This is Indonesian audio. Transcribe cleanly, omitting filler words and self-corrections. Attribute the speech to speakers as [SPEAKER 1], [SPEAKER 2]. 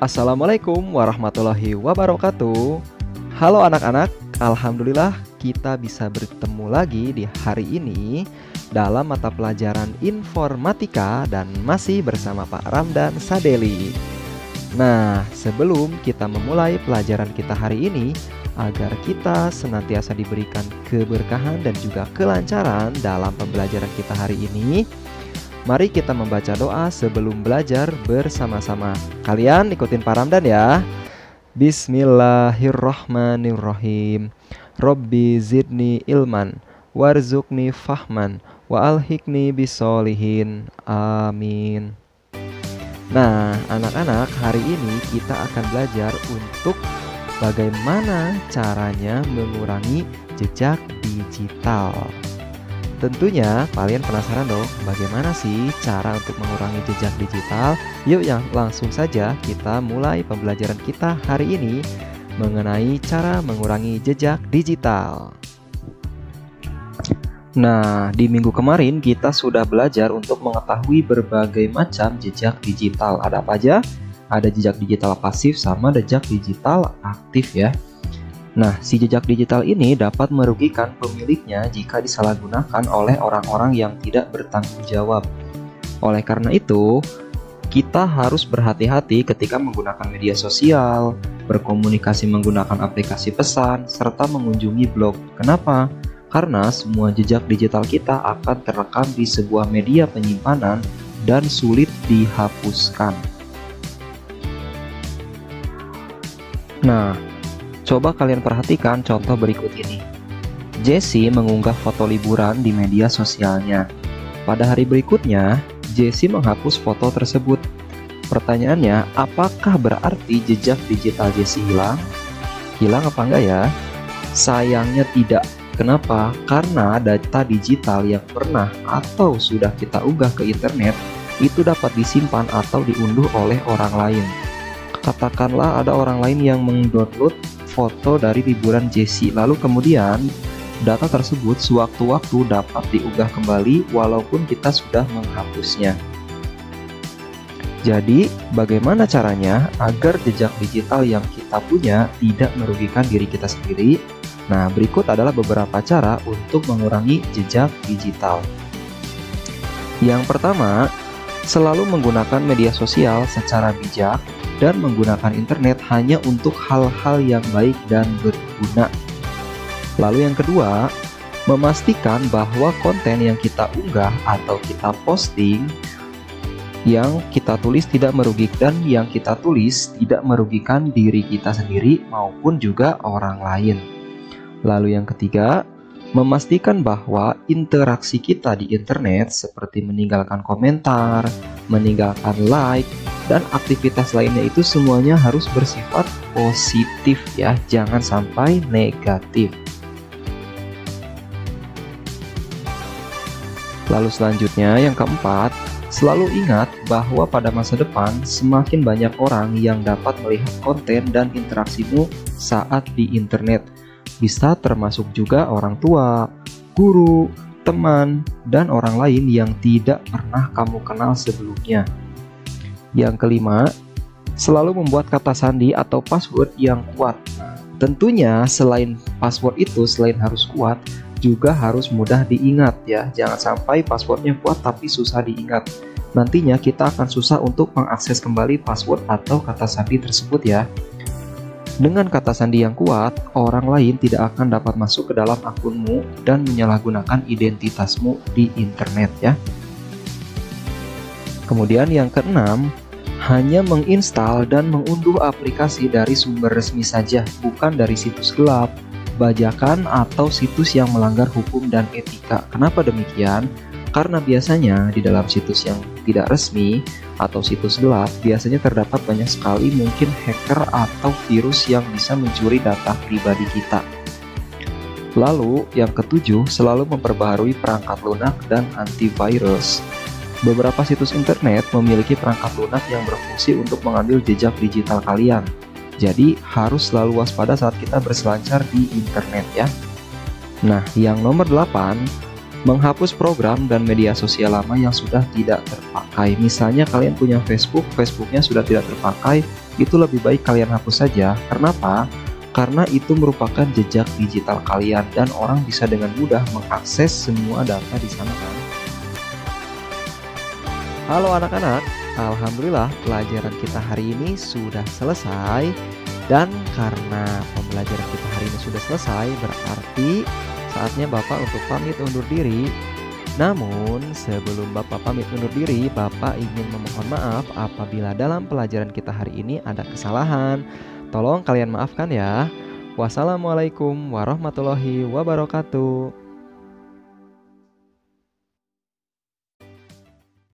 [SPEAKER 1] Assalamualaikum warahmatullahi wabarakatuh. Halo anak-anak, alhamdulillah kita bisa bertemu lagi di hari ini dalam mata pelajaran informatika dan masih bersama Pak Ramdan Sadeli. Nah, sebelum kita memulai pelajaran kita hari ini, agar kita senantiasa diberikan keberkahan dan juga kelancaran dalam pembelajaran kita hari ini, mari kita membaca doa sebelum belajar bersama-sama. Kalian ikutin Pak Ramdan ya. Bismillahirrahmanirrahim. Robbi zidni ilman, warzuqni fahman, wa alhiqni bisolihin. Amin. Nah, anak-anak, hari ini kita akan belajar untuk bagaimana caranya mengurangi jejak digital. Tentunya kalian penasaran dong, bagaimana sih cara untuk mengurangi jejak digital? Yuk langsung saja kita mulai pembelajaran kita hari ini mengenai cara mengurangi jejak digital. Nah, di minggu kemarin kita sudah belajar untuk mengetahui berbagai macam jejak digital. Ada apa aja? Ada jejak digital pasif sama jejak digital aktif ya. Nah, si jejak digital ini dapat merugikan pemiliknya jika disalahgunakan oleh orang-orang yang tidak bertanggung jawab. Oleh karena itu, kita harus berhati-hati ketika menggunakan media sosial, berkomunikasi menggunakan aplikasi pesan, serta mengunjungi blog. Kenapa? Karena semua jejak digital kita akan terekam di sebuah media penyimpanan dan sulit dihapuskan. Nah, coba kalian perhatikan contoh berikut ini. Jessie mengunggah foto liburan di media sosialnya. Pada hari berikutnya, Jessie menghapus foto tersebut. Pertanyaannya, apakah berarti jejak digital Jessie hilang? Hilang apa enggak ya? Sayangnya tidak. Kenapa? Karena data digital yang pernah atau sudah kita unggah ke internet itu dapat disimpan atau diunduh oleh orang lain. Katakanlah ada orang lain yang mendownload foto dari liburan Jessie, lalu kemudian data tersebut sewaktu-waktu dapat diunggah kembali walaupun kita sudah menghapusnya. Jadi, bagaimana caranya agar jejak digital yang kita punya tidak merugikan diri kita sendiri? Nah, berikut adalah beberapa cara untuk mengurangi jejak digital. Yang pertama, selalu menggunakan media sosial secara bijak dan menggunakan internet hanya untuk hal-hal yang baik dan berguna. Lalu yang kedua, memastikan bahwa konten yang kita unggah atau kita posting, yang kita tulis tidak merugikan dan yang kita tulis tidak merugikan diri kita sendiri maupun juga orang lain. Lalu yang ketiga, memastikan bahwa interaksi kita di internet seperti meninggalkan komentar, meninggalkan like, dan aktivitas lainnya itu semuanya harus bersifat positif ya, jangan sampai negatif. Lalu selanjutnya yang keempat, selalu ingat bahwa pada masa depan semakin banyak orang yang dapat melihat konten dan interaksimu saat di internet. Bisa termasuk juga orang tua, guru, teman, dan orang lain yang tidak pernah kamu kenal sebelumnya. Yang kelima, selalu membuat kata sandi atau password yang kuat. Tentunya selain password itu, selain harus kuat, juga harus mudah diingat ya. Jangan sampai passwordnya kuat tapi susah diingat. Nantinya kita akan susah untuk mengakses kembali password atau kata sandi tersebut ya. Dengan kata sandi yang kuat, orang lain tidak akan dapat masuk ke dalam akunmu dan menyalahgunakan identitasmu di internet ya. Kemudian yang keenam, hanya menginstal dan mengunduh aplikasi dari sumber resmi saja, bukan dari situs gelap, bajakan, atau situs yang melanggar hukum dan etika. Kenapa demikian? Karena biasanya di dalam situs yang tidak resmi atau situs gelap, biasanya terdapat banyak sekali mungkin hacker atau virus yang bisa mencuri data pribadi kita. Lalu yang ketujuh, selalu memperbaharui perangkat lunak dan antivirus. Beberapa situs internet memiliki perangkat lunak yang berfungsi untuk mengambil jejak digital kalian. Jadi harus selalu waspada saat kita berselancar di internet ya. Nah, yang nomor 8, Menghapus program dan media sosial lama yang sudah tidak terpakai. Misalnya kalian punya Facebook, Facebooknya sudah tidak terpakai, itu lebih baik kalian hapus saja. Kenapa? Karena itu merupakan jejak digital kalian dan orang bisa dengan mudah mengakses semua data di sana kan. Halo anak-anak, alhamdulillah pelajaran kita hari ini sudah selesai. Dan karena pembelajaran kita hari ini sudah selesai, berarti saatnya Bapak untuk pamit undur diri. Namun, sebelum Bapak pamit undur diri, Bapak ingin memohon maaf apabila dalam pelajaran kita hari ini ada kesalahan. Tolong kalian maafkan ya. Wassalamualaikum warahmatullahi wabarakatuh.